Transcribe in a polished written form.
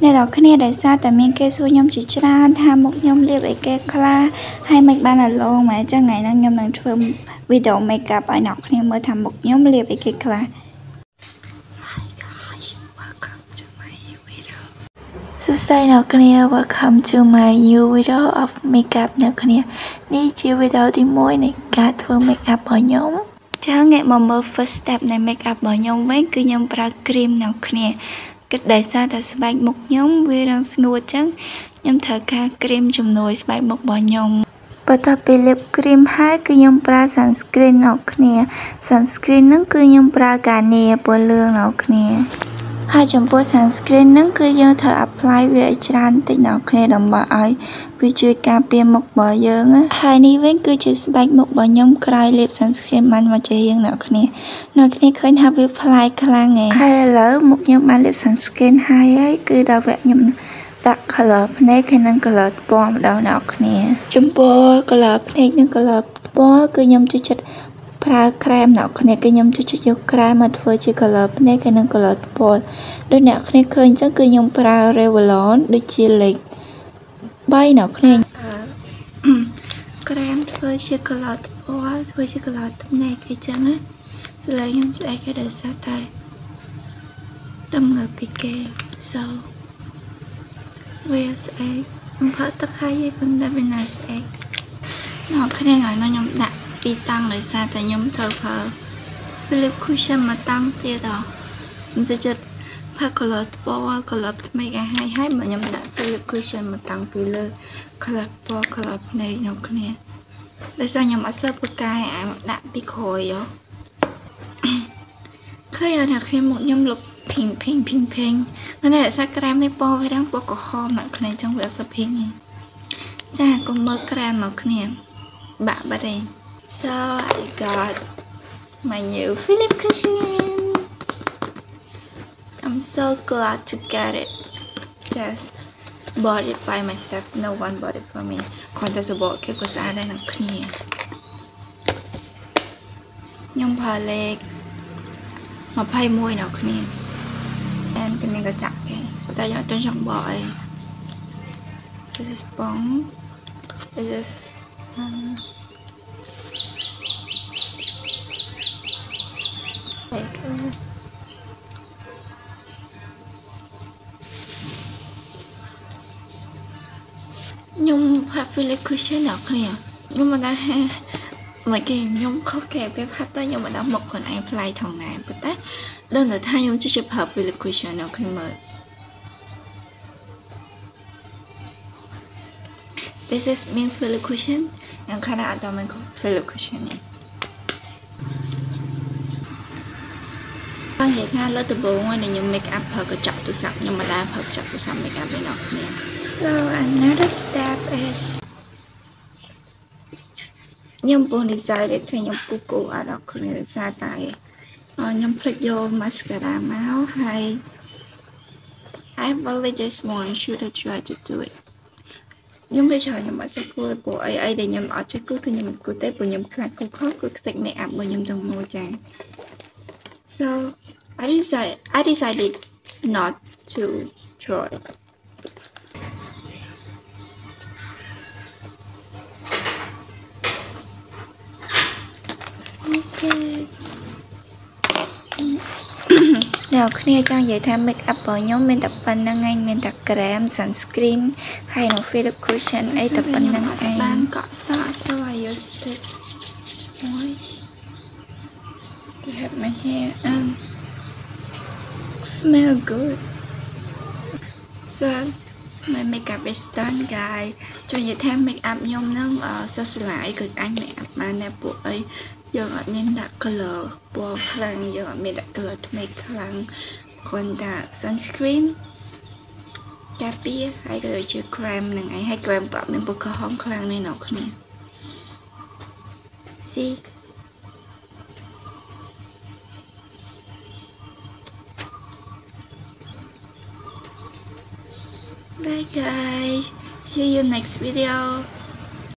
អ្នកនរគ្នាដែលសារតែមានគេសួរខ្ញុំជាច្រើនថាមុខខ្ញុំលាបអីគេខ្លះហើយមិនបានអាឡងមកអញ្ចឹងថ្ងៃហ្នឹងខ្ញុំនឹងធ្វើវីដេអូ make up ឲ្យអ្នកគ្នាមើលថាមុខខ្ញុំលាបអីគេខ្លះ Hi guys welcome to my new video សួស្តីអ្នកគ្នា welcome to my new video of makeup អ្នកគ្នានេះជាវីដេអូទី1នៃការធ្វើ make up របស់ខ្ញុំចាងាកមកមើល first step នៃ make up របស់ខ្ញុំវិញគឺខ្ញុំប្រើ cream អ្នកគ្នាគិតដោយសារតែស្បែកមុខខ្ញុំវារងស្ងួតអញ្ចឹងខ្ញុំត្រូវការ cream ជំនួយស្បែកមុខរបស់ខ្ញុំបន្ទាប់ពីលាប cream ហើយគឺខ្ញុំប្រើ sunscreen អ្នកគ្នា sunscreen ហ្នឹងគឺខ្ញុំប្រើ Garnier ពណ៌លឿងអ្នកគ្នាហើយចំពោះ sunscreen ហ្នឹងគឺយើងត្រូវ apply វាឲ្យច្រើនតិចអ្នកគ្នាដើម្បីឲ្យវាជួយការពារមុខរបស់យើងហើយនេះវិញគឺជាស្បែកមុខរបស់ខ្ញុំក្រោយលាប sunscreen បានមកជារៀងអ្នកគ្នាឃើញថាវាប្លែកខ្លាំងហើយឥឡូវមុខខ្ញុំបានលាប sunscreen ហើយគឺដល់វគ្គខ្ញុំដាក់ color ភ្នែកហើយនិង color ពណ៌ម្ដងអ្នកគ្នាចំពោះ color ភ្នែកនិង color ពណ៌គឺខ្ញុំចូលចិត្តប្រើ krem អ្នកគ្នាគឺខ្ញុំចូលចិត្តយក krem មកធ្វើជា color ភ្នែកហើយនិង color ពណ៌ដូចអ្នកគ្នាឃើញអញ្ចឹងគឺខ្ញុំប្រើ Revlon ដូចជាលេខ3អ្នកគ្នាkrem ធ្វើជា color ពណ៌ធ្វើជា color ភ្នែកអីចឹងណាស្លេកខ្ញុំស្អែកគេដោយសារតែតំងើពីគេ so វាស្អែកខ្ញុំផឹកទឹកហើយប៉ុន្តែវានៅស្អែកអ្នកគ្នាថ្ងៃនេះខ្ញុំដាក់ទីតាំងដោយសារតែខ្ញុំត្រូវប្រើ Philip Cushion មកតាំងទៀតខ្ញុំចូលចិត្តផឹក color ពណ៌ color ភ្នែកឲ្យហើយបើខ្ញុំដាក់ Philip Cushion មកតាំងពីលើ color ពណ៌ color ភ្នែកអ្នកគ្នាដោយសារខ្ញុំអត់សូវពូកែឲ្យដាក់ពីក្រោយឃើញអ្នកគ្នាមុខខ្ញុំលុបpink នៅសាក្រែមនេះពណ៌វារាំងពណ៌ក្រហមអ្នកគ្នាអញ្ចឹងវាអត់សូវ pink ទេចាកុំមើលក្រែមមកគ្នាបាក់បាត់ទេ so I got my new Philip Cushion I'm so glad to get it just bought it by myself no one bought it for me គ្រាន់តែសបកគេក៏ស្អាតដែរអ្នកគ្នាខ្ញុំប្រើលេខ21អ្នកគ្នាតែមានកញ្ចក់គេតែខ្ញុំអត់ចង់បកអី This is bong This is likeខ្ញុំផាត់ Philip Cushion អ្នកគ្នាខ្ញុំមិនដឹងមកគេខ្ញុំខុសគេពេលផាត់ទៅខ្ញុំមិនដឹងមកខ្លួនឯងប្លែកថងណាប៉ុន្តែដឹងតែថាខ្ញុំជិះផាត់ Philip Cushion អ្នកគ្នាមើល This is mean Philip Cushion ខ្ញុំខណៈអត់ដល់មាន Philip Cushion នេះបងនិយាយថាលើដំបូងខ្ញុំ make up ប្រើកញ្ចក់ទូរស័ព្ទខ្ញុំមិនដែរប្រើកញ្ចក់ទូរស័ព្ទ make up នេះអ្នកគ្នា So another step is ខ្ញុំពង decided ថាខ្ញុំពុះគោអត់ដល់គ្នាដោយសារតែខ្ញុំភ្លេចយក mascara មកហើយ I really just want you to try to do it ខ្ញុំវាច្រើនខ្ញុំអត់សូវគួរព្រោះអីដែលខ្ញុំអត់ចេះគូគឺខ្ញុំមិនគូទេព្រោះខ្ញុំខ្លាចគូខុសគឺខ្ទេច make up របស់ខ្ញុំទាំងមូលចា So I decided not to tryអ្នកគ្នាចង់និយាយថា make up របស់ខ្ញុំមានតែប៉ុណ្្នឹងឯងមានតែ krem sunscreen ហើយនិង Philip Cushion អីតែប៉ុណ្្នឹងឯងបានកក់សក់ so I use this wash to have my hair smell good so my makeup is done guys ចង់និយាយថា make up ខ្ញុំហ្នឹងសុខស្លាយគឺអញ make up បានតែពួកអីយើងអត់មានដាក់ color ពណ៌ខ្លាំងយើងអត់មានដាក់ color ថ្មីខ្លាំងគ្រាន់តែ sunscreen ការពារហើយក៏ជា cream ហ្នឹងឯងហើយ cream ក៏មានពណ៌ក្រហមខ្លាំងនេះអ្នកគ្នា See Bye guys see you next video